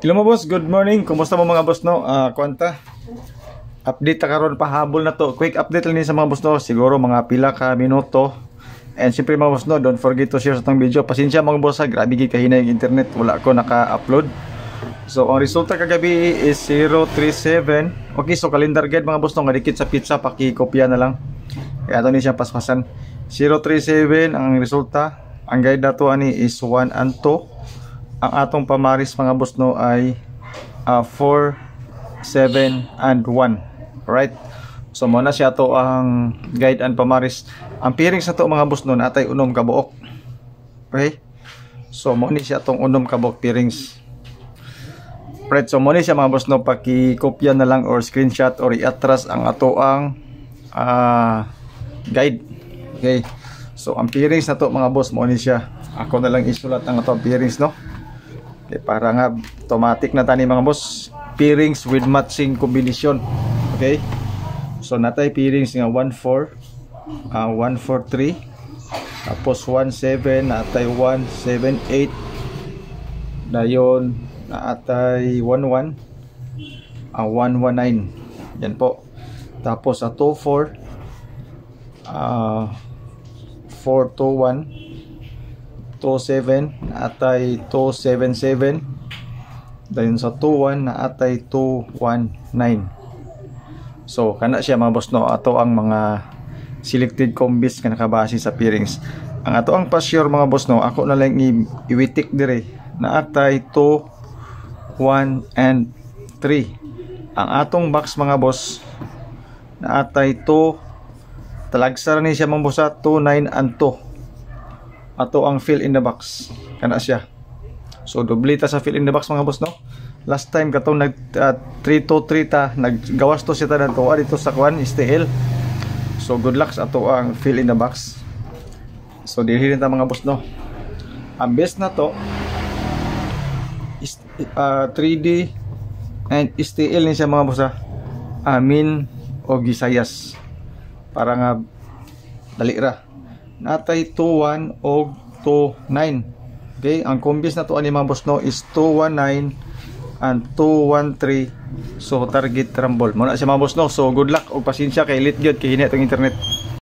Hello mga boss, good morning. Kumusta mo mga boss no? Kwanta. Update ta karon pahabol na to. Quick update lang ni sa mga boss no. Siguro mga pila ka minuto. And siyempre mga boss no, don't forget to share sa tong video. Pasensya mga boss ha, grabe gi kahina yung internet. Wala ko naka-upload. So ang resulta kagabi is 037. Okay, so calendar guide mga boss no, nga dikit sa pizza, paki-kopya na lang. Kaya ato ni siya paspasan. 037 ang resulta. Ang guide dato ani is 1 and 2. Ang atong pamaris mga boss no ay 4, 7 and 1. Alright. So muna siya to ang guide and pamaris. Ang pairings na to mga boss no natay unom ka buok. Okay? So mo ni siya tong unom ka buok pairings. Right, so mo ni siya mga boss no, paki-kopya na lang or screenshot or i-atras ang ato ang guide. Okay. So ang pairings na to mga boss mo ni siya. Ako na lang isulat ang ato pairings no. Okay, para nga automatic na tani mga boss, pairings with matching combination. Okay, so natay pairings nga 1-4, 1-4-3, tapos 1-7, natay 1-7-8, dayon natay 1-1, 1-1-9, yan po. Tapos sa 2-4, 4-2-1, 2-7 naatay 2-7-7, dayon sa 2-1 naatay 2-1-9. So kana siya mga boss no, ato ang mga selected combis nga nakabase sa pairings. Ang ato ang pa-sure mga boss no, ako na lang iwitik dire naatay 2, 1 and 3. Ang atong box mga boss naatay 2, talagsa ni siya mga boss 2, 9 and 2. Ato ang fill in the box kana siya. So dublita sa fill in the box mga boss no. Last time katong nag 3-2-3 ta, naggawas to siya ta dito dito sa kwan STL. So good luck sa ato ang fill in the box. So dili ta mga boss no. Ang best na to is 3D and STL ni siya mga boss ha. Amin o Gisayas para nga dali ra. Natay 2-1 o 2-9. Okay, ang combis na to ani mga boss no is 2-1-9 and 2-1-3. So target rumble mo na siya mga boss no. So good luck og pasensya kay lit gyud kay hina itong internet.